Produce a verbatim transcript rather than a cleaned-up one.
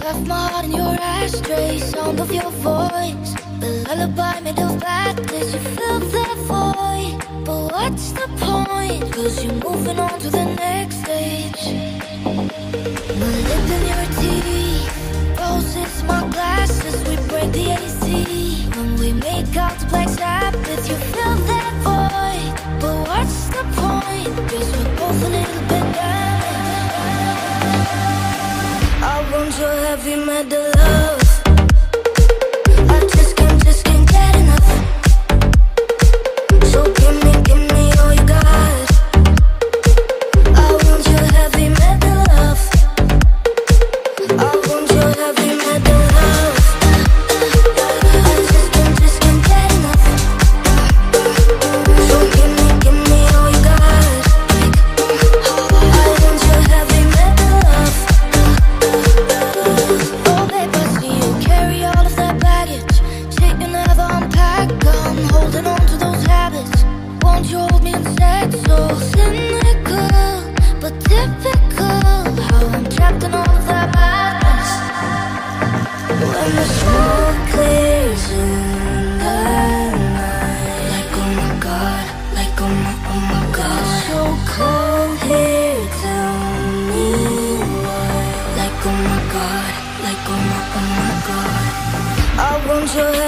left my heart in your ashtray. Sound of your voice, the lullaby made of bad days. You fill that void, but what's the point? Cause you're moving on to the next stage. My lip in your teeth, roses, my glasses. We break the A C when we make out to Black Sabbath. You fill that void, but what's the point? Cause we're both a little bit damaged. I want your heavy metal love. I just can't, just can't get enough. So give me, give me all you got. I want your heavy metal love. I want your heavy metal love. I just can't, just can't get enough. So give me, give me all you got. I want your heavy metal love. Oh babe, I see you carry all of that baggage. Shit you never unpack. I'm holding on to those habits. Won't you hold me instead? So cynical, but typical. How I'm trapped in all of that madness. When the smoke clears in the night, like oh my god, like oh my, oh my god. So cold here, tell me why. Like oh my god, like oh my, oh my god. I want your